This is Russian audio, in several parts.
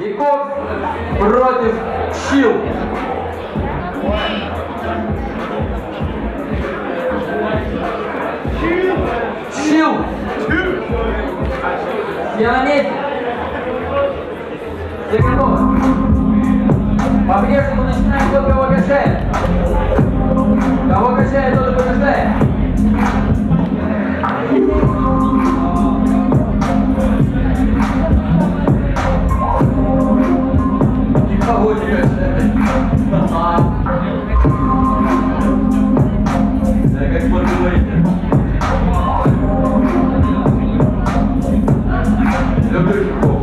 Vikoks против Ch1ll. Ch1ll. Все на месте. Все готовы. По-прежнему начинаем тот, кого качает. Кого качает, тот и побеждает. Никого не качает. Да, как вы говорите. Люблю Vikoks.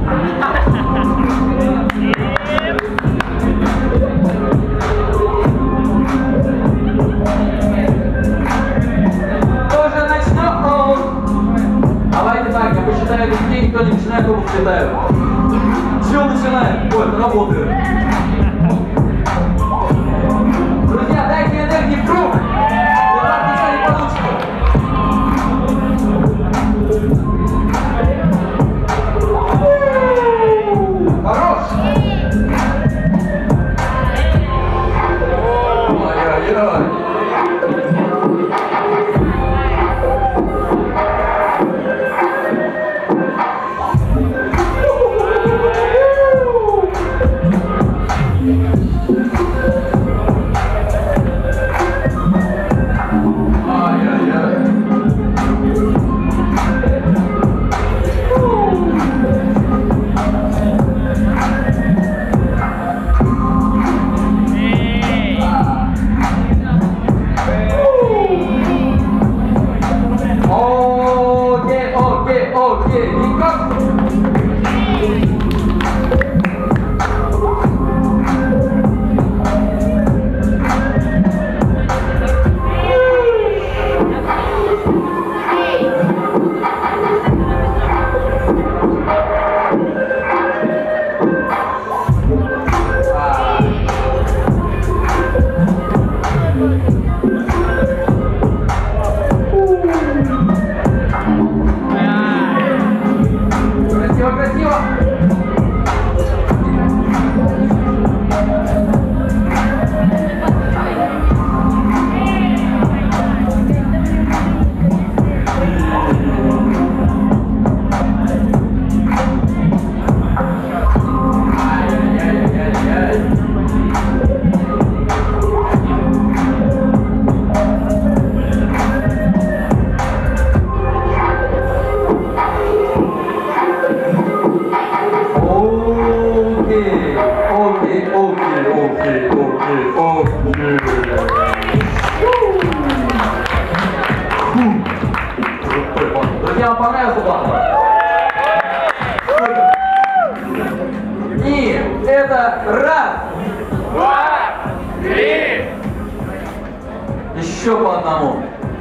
Тоже начнем. Давайте так, я посчитаю до 5, никто не начинает, оба взлетают. Ch1ll начинает. Ой, это работает. Друзья, дайте энергии в круг. У вас ничего не получится. Хорош! Ой-ой-ой! Окей, Vikoks. Красиво! Друзья, вам понравился план? И это раз, два, три. Еще по одному.